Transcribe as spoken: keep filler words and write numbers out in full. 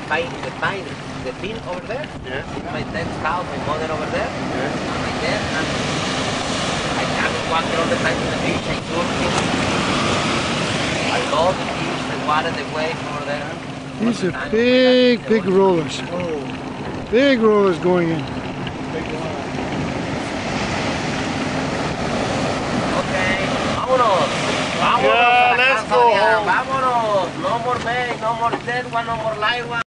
pine, the pine, the pin over there. Yeah. It's my dad's house, my mother over there. Yeah. And my dad, and I can walk all the time to the beach, I surfing. I love the beach, the water, the waves over there. These are big, big rollers. Big rollers going in. Okay, vámonos. Vámonos. Yeah, let's go home. Vámonos. No more men, no more dead one, no more live one.